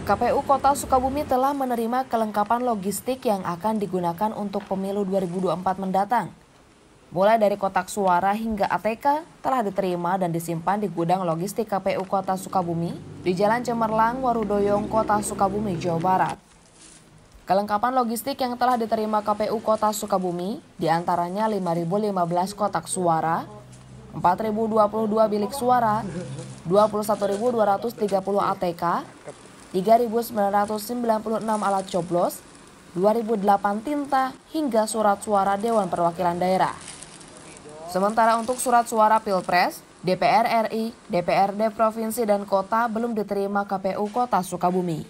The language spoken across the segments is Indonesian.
KPU Kota Sukabumi telah menerima kelengkapan logistik yang akan digunakan untuk pemilu 2024 mendatang. Mulai dari kotak suara hingga ATK telah diterima dan disimpan di gudang logistik KPU Kota Sukabumi di Jalan Cemerlang, Warudoyong, Kota Sukabumi, Jawa Barat. Kelengkapan logistik yang telah diterima KPU Kota Sukabumi diantaranya 5.015 kotak suara, 4.022 bilik suara, 21.230 ATK, 3.996 alat coblos, 2.008 tinta hingga surat suara Dewan Perwakilan Daerah. Sementara untuk surat suara Pilpres, DPR RI, DPRD Provinsi dan Kota belum diterima KPU Kota Sukabumi.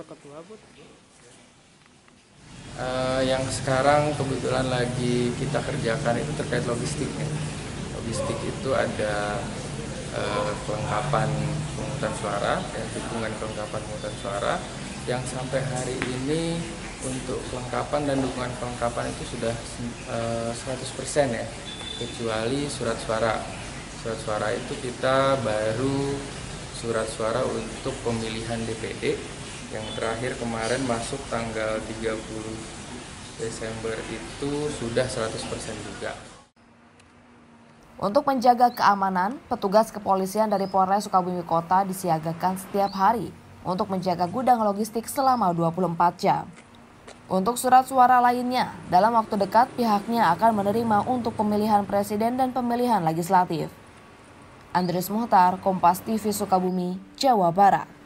Yang sekarang kebetulan lagi kita kerjakan itu terkait logistiknya. Logistik itu ada kelengkapan pemungutan suara, dukungan kelengkapan pemungutan suara yang sampai hari ini untuk kelengkapan dan dukungan kelengkapan itu sudah 100% ya, kecuali surat suara. Surat suara itu kita baru surat suara untuk pemilihan DPD yang terakhir kemarin masuk tanggal 30 Desember itu sudah 100% juga. Untuk menjaga keamanan, petugas kepolisian dari Polres Sukabumi Kota disiagakan setiap hari untuk menjaga gudang logistik selama 24 jam. Untuk surat suara lainnya, dalam waktu dekat pihaknya akan menerima untuk pemilihan presiden dan pemilihan legislatif. Andres Muhtar, Kompas TV Sukabumi, Jawa Barat.